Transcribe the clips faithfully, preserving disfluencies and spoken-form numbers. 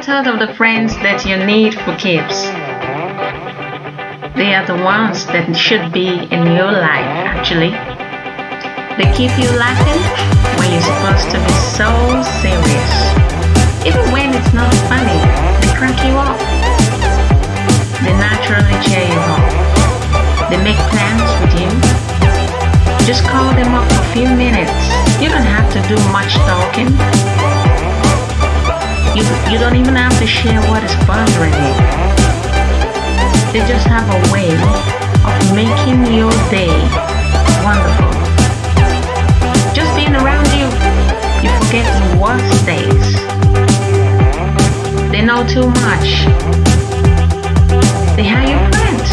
thought of the friends that you need for keeps. They are the ones that should be in your life, actually. They keep you laughing when you're supposed to be so serious. Even when it's not funny, they crack you up. They naturally cheer you up. They make plans with you. Just call them up for a few minutes. You don't have to do much talking. You, you don't even have to share what is bothering you. They just have a way of making your day wonderful. Just being around you, you forget your worst days. They know too much. They are your friends.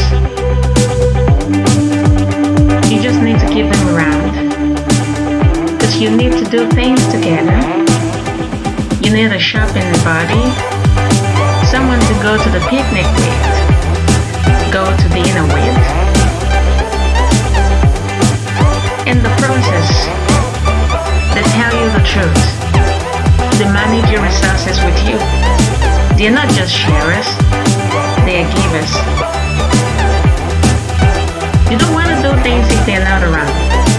You just need to keep them around. Because you need to do things together. You need a shopping buddy, someone to go to the picnic with, go to dinner with. In the process, they tell you the truth. They manage your resources with you. They're not just sharers, they are givers. You don't want to do things if they're not around.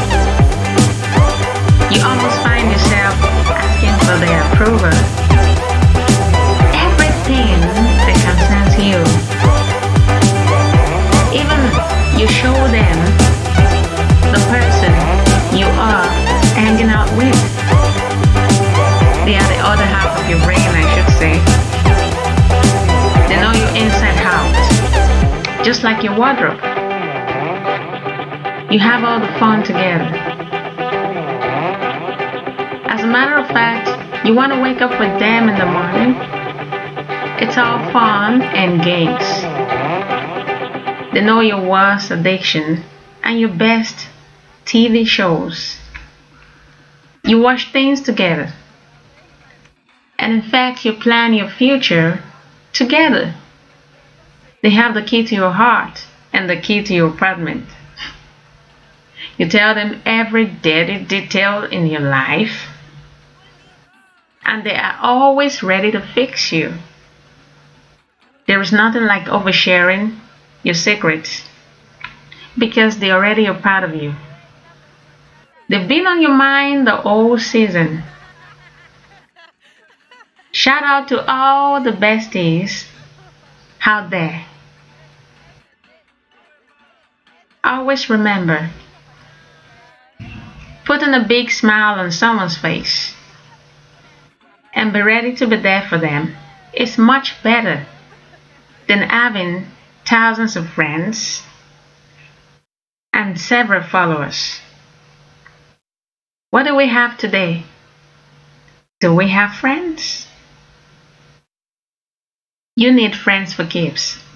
You almost find yourself asking for their approval. Everything that concerns you. Even you show them the person you are hanging out with. They are the other half of your brain, I should say. They know you inside out, just like your wardrobe. You have all the fun together. As a matter of fact, you want to wake up with them in the morning. It's all fun and games. They know your worst addiction and your best T V shows. You watch things together. And in fact, you plan your future together. They have the key to your heart and the key to your apartment. You tell them every dirty detail in your life. And they are always ready to fix you. There is nothing like oversharing your secrets because they already are part of you. They've been on your mind the whole season. Shout out to all the besties out there. Always remember, putting a big smile on someone's face and be ready to be there for them is much better than having thousands of friends and several followers. What do we have today? Do we have friends? You need friends for keeps.